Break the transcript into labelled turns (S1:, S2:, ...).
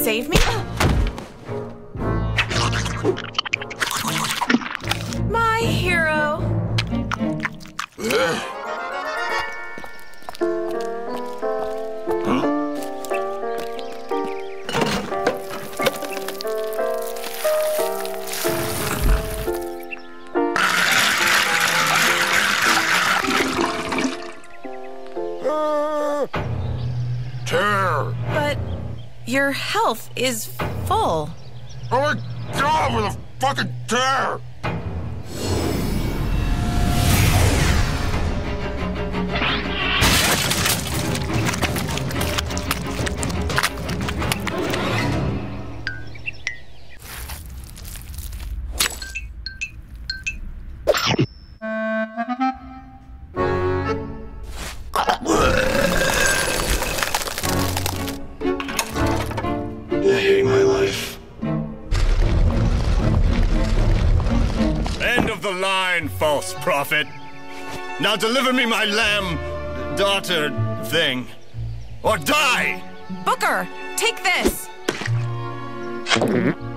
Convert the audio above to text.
S1: save me? My hero.
S2: Tear!
S1: But your health is full.
S2: Oh my god, with a fucking tear!
S3: I hate my life.
S4: End of the line, false prophet. Now deliver me my lamb, daughter thing, or die!
S1: Booker, take this.